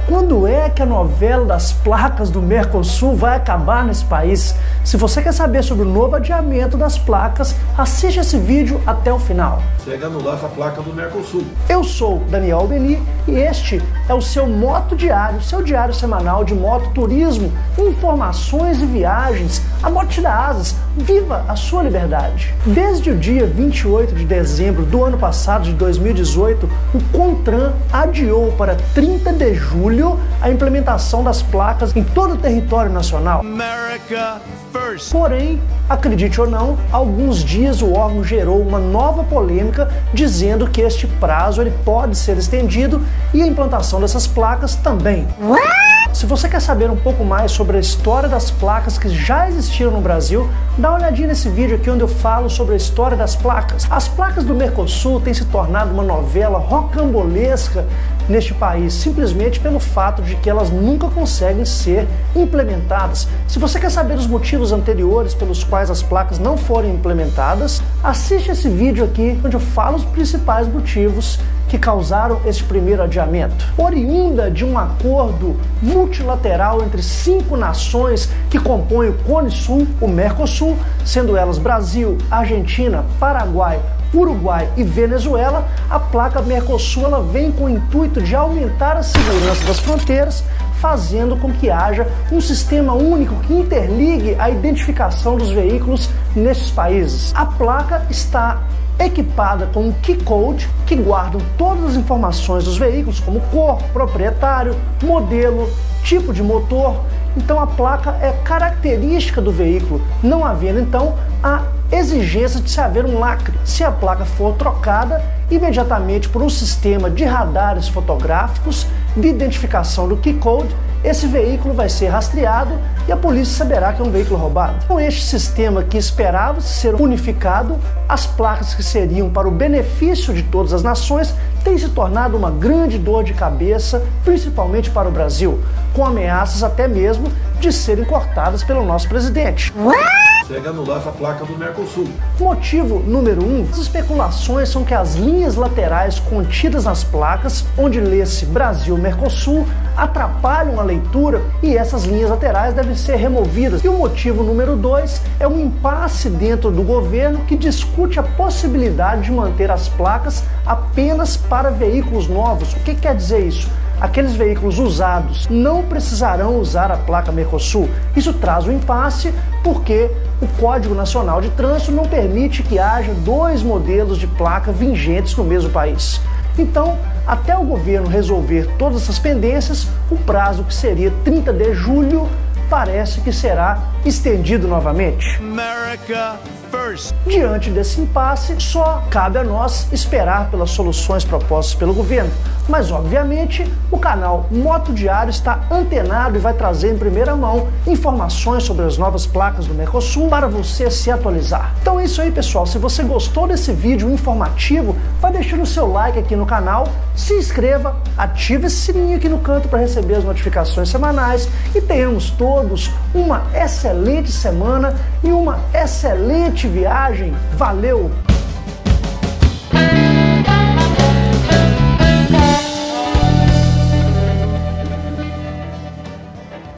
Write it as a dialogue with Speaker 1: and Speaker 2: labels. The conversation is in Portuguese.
Speaker 1: Quando é que a novela das placas do Mercosul vai acabar nesse país? Se você quer saber sobre o novo adiamento das placas, assiste esse vídeo até o final.
Speaker 2: Consegue anular essa placa do Mercosul.
Speaker 1: Eu sou Daniel Albeni e este é o seu Moto Diário, seu diário semanal de moto turismo, informações e viagens. A moto te dá asas, viva a sua liberdade. Desde o dia 28 de dezembro do ano passado, de 2018, o CONTRAN adiou para 30 de julho a implementação das placas em todo o território nacional.
Speaker 3: America first.
Speaker 1: Porém, acredite ou não, há alguns dias o órgão gerou uma nova polêmica dizendo que este prazo ele pode ser estendido e a implantação dessas placas também. Se você quer saber um pouco mais sobre a história das placas que já existiram no Brasil, dá uma olhadinha nesse vídeo aqui onde eu falo sobre a história das placas. As placas do Mercosul têm se tornado uma novela rocambolesca neste país, simplesmente pelo fato de que elas nunca conseguem ser implementadas. Se você quer saber os motivos anteriores pelos quais as placas não foram implementadas, assiste esse vídeo aqui onde eu falo os principais motivos que causaram este primeiro adiamento. Oriunda de um acordo multilateral entre 5 nações que compõem o Cone Sul, o Mercosul, sendo elas Brasil, Argentina, Paraguai, Uruguai e Venezuela, a placa Mercosul ela vem com o intuito de aumentar a segurança das fronteiras, fazendo com que haja um sistema único que interligue a identificação dos veículos nesses países. A placa está equipada com um key code que guarda todas as informações dos veículos, como cor, proprietário, modelo, tipo de motor. Então a placa é característica do veículo, não havendo então a exigência de se haver um lacre. Se a placa for trocada imediatamente por um sistema de radares fotográficos de identificação do key code, esse veículo vai ser rastreado e a polícia saberá que é um veículo roubado. Com este sistema que esperava ser unificado, as placas que seriam para o benefício de todas as nações têm se tornado uma grande dor de cabeça, principalmente para o Brasil, com ameaças até mesmo de serem cortadas pelo nosso presidente.
Speaker 2: Consegue anular essa placa do Mercosul.
Speaker 1: Motivo número 1, as especulações são que as linhas laterais contidas nas placas, onde lê-se Brasil-Mercosul, atrapalham a leitura e essas linhas laterais devem ser removidas. E o motivo número 2 é um impasse dentro do governo que discute a possibilidade de manter as placas apenas para veículos novos. O que quer dizer isso? Aqueles veículos usados não precisarão usar a placa Mercosul. Isso traz um impasse porque o Código Nacional de Trânsito não permite que haja 2 modelos de placa vigentes no mesmo país. Então, até o governo resolver todas essas pendências, o prazo que seria 30 de julho parece que será estendido novamente.
Speaker 3: America first.
Speaker 1: Diante desse impasse, só cabe a nós esperar pelas soluções propostas pelo governo. Mas, obviamente, o canal Moto Diário está antenado e vai trazer em primeira mão informações sobre as novas placas do Mercosul para você se atualizar. Então é isso aí, pessoal. Se você gostou desse vídeo informativo, vai deixando o seu like aqui no canal, se inscreva, ative esse sininho aqui no canto para receber as notificações semanais e tenhamos todos uma excelente semana e uma excelente viagem. Valeu!